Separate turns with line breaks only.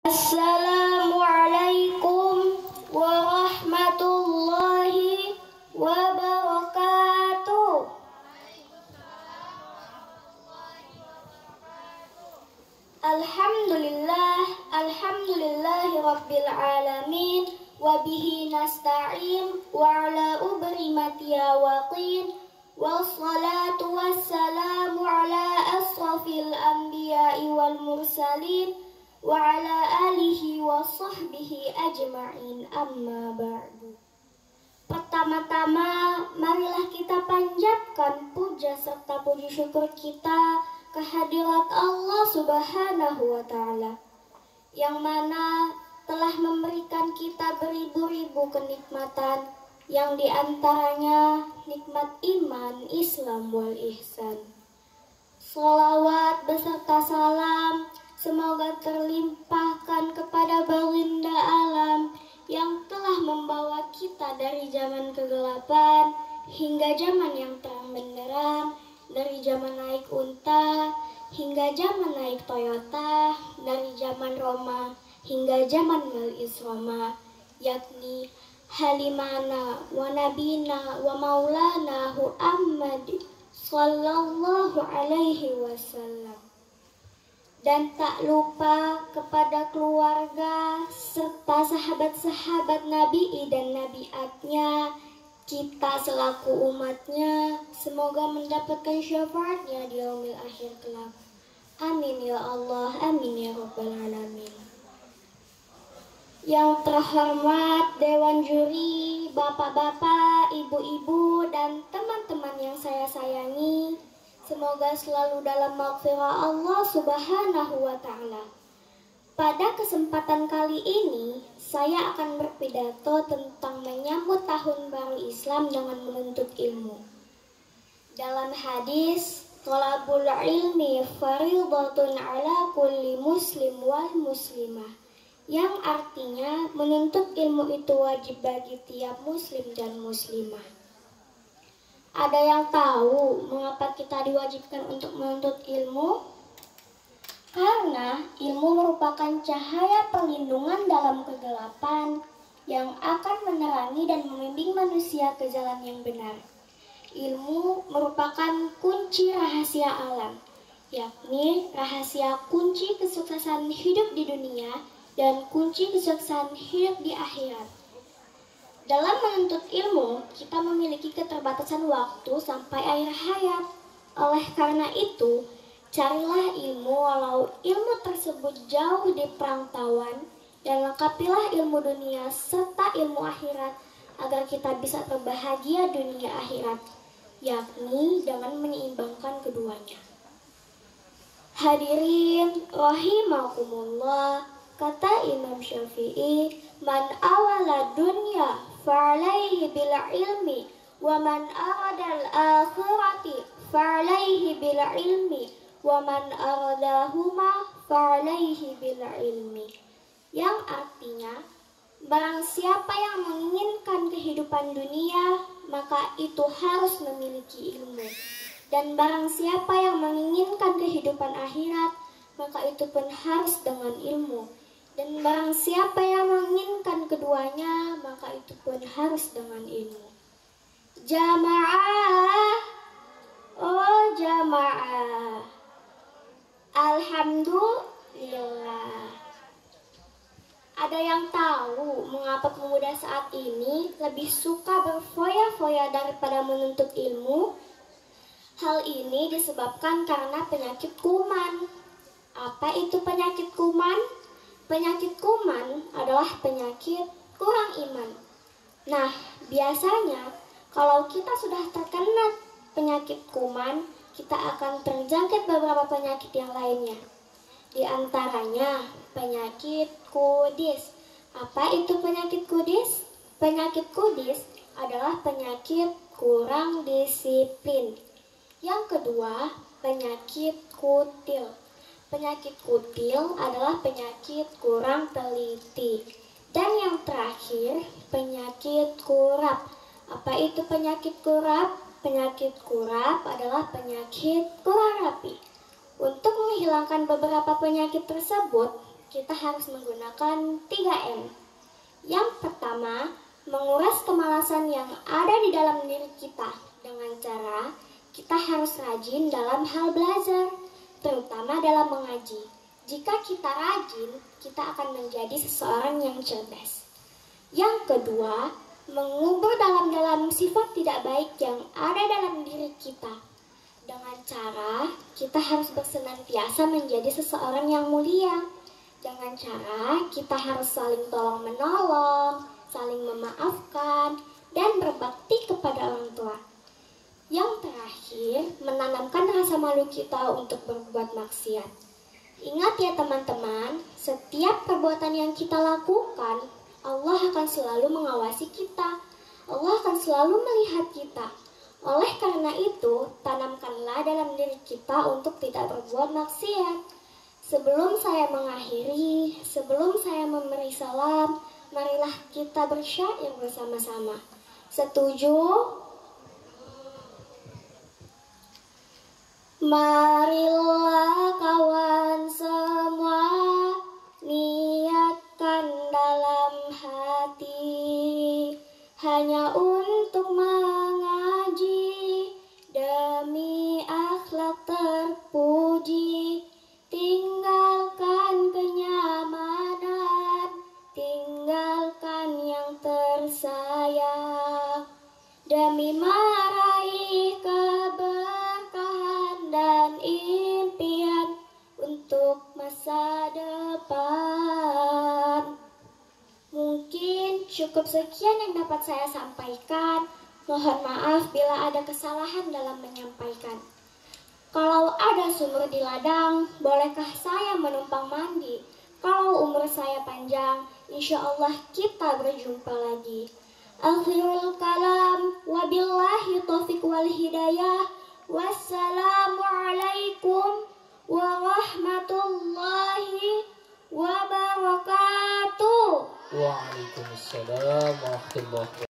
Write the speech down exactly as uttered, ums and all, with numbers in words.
Assalamualaikum warahmatullahi wabarakatuh. Alhamdulillah, alhamdulillahi rabbil alamin, wa bihi nasta'in, wa ala ubri matiya waqin, wassalatu wassalamu ala asrafil anbiya'i wal mursalin, wa ala alihi wa sahbihi ajma'in, amma ba'du. Pertama-tama, marilah kita panjatkan puja serta puji syukur kita kehadirat Allah Subhanahu wa Ta'ala, yang mana telah memberikan kita beribu-ribu kenikmatan, yang diantaranya nikmat iman, Islam, wal ihsan. Salawat beserta salam semoga terlimpahkan kepada baginda alam yang telah membawa kita dari zaman kegelapan hingga zaman yang terang benderang, dari zaman naik unta hingga zaman naik Toyota, dari zaman Roma hingga zaman Mal Isroma, yakni halimana wa nabina wa maulana Muhammad sallallahu alaihi wasallam. Dan tak lupa kepada keluarga serta sahabat-sahabat Nabi dan Nabiatnya, kita selaku umatnya semoga mendapatkan syafaatnya di yaumil akhir kelak. Amin ya Allah, amin ya Rabbal alamin. Yang terhormat Dewan Juri, bapak-bapak, ibu-ibu, dan teman-teman yang saya sayangi, semoga selalu dalam maghfirah Allah Subhanahu wa Ta'ala. Pada kesempatan kali ini, saya akan berpidato tentang menyambut tahun baru Islam dengan menuntut ilmu. Dalam hadis, thalabul ilmi fariidatun ala kulli muslim wal muslimah, yang artinya menuntut ilmu itu wajib bagi tiap muslim dan muslimah. Ada yang tahu mengapa kita diwajibkan untuk menuntut ilmu? Karena ilmu merupakan cahaya perlindungan dalam kegelapan yang akan menerangi dan membimbing manusia ke jalan yang benar. Ilmu merupakan kunci rahasia alam, yakni rahasia kunci kesuksesan hidup di dunia dan kunci kesuksesan hidup di akhirat. Dalam menuntut ilmu, kita memiliki keterbatasan waktu sampai akhir hayat. Oleh karena itu, carilah ilmu walau ilmu tersebut jauh di perantauan, dan lengkapilah ilmu dunia serta ilmu akhirat agar kita bisa berbahagia dunia akhirat, yakni dengan menyeimbangkan keduanya. Hadirin rahimakumullah, kata Imam Syafi'i, man awala dunya fa'alaihi bil ilmi wa man aradal akhirati fa'alaihi bil ilmi wa man aradahuma fa'alaihi bil ilmi. Yang artinya, barang siapa yang menginginkan kehidupan dunia, maka itu harus memiliki ilmu. Dan barang siapa yang menginginkan kehidupan akhirat, maka itu pun harus dengan ilmu. Dan barang siapa yang menginginkan keduanya, maka itu pun harus dengan ilmu. Jamaah, oh jamaah, alhamdulillah. Ada yang tahu mengapa pemuda saat ini lebih suka berfoya-foya daripada menuntut ilmu? Hal ini disebabkan karena penyakit kuman. Apa itu penyakit kuman? Penyakit kuman adalah penyakit kurang iman. Nah, biasanya kalau kita sudah terkena penyakit kuman, kita akan terjangkit beberapa penyakit yang lainnya. Di antaranya penyakit kudis. Apa itu penyakit kudis? Penyakit kudis adalah penyakit kurang disiplin. Yang kedua, penyakit kutil. Penyakit kutil adalah penyakit kurang teliti. Dan yang terakhir, penyakit kurap. Apa itu penyakit kurap? Penyakit kurap adalah penyakit kurang rapi. Untuk menghilangkan beberapa penyakit tersebut, kita harus menggunakan tiga M. Yang pertama, menguras kemalasan yang ada di dalam diri kita dengan cara kita harus rajin dalam hal belajar, terutama dalam mengaji. Jika kita rajin, kita akan menjadi seseorang yang cerdas. Yang kedua, mengubur dalam-dalam sifat tidak baik yang ada dalam diri kita. Dengan cara kita harus bersenantiasa menjadi seseorang yang mulia. Dengan cara kita harus saling tolong-menolong, saling memaafkan, dan berbakti kepada orang tua. Yang terakhir, menanamkan rasa malu kita untuk berbuat maksiat. Ingat ya teman-teman, setiap perbuatan yang kita lakukan, Allah akan selalu mengawasi kita. Allah akan selalu melihat kita. Oleh karena itu, tanamkanlah dalam diri kita untuk tidak berbuat maksiat. Sebelum saya mengakhiri, sebelum saya memberi salam, marilah kita bersyair bersama-sama. Setuju? Marilah kawan semua, niatkan dalam hati, hanya untuk mengaji, demi akhlak terpuji. Tinggalkan kenyamanan, tinggalkan yang tersayang, demi meraih keberkahan dan impian untuk masa depan. Mungkin cukup sekian yang dapat saya sampaikan. Mohon maaf bila ada kesalahan dalam menyampaikan. Kalau ada sumur di ladang, bolehkah saya menumpang mandi? Kalau umur saya panjang, insya Allah kita berjumpa lagi. Akhirul kalam, wabillahi taufiq wal hidayah. Wassalamualaikum warahmatullahi wabarakatuh.
Waalaikumsalam warahmatullahi wabarakatuh.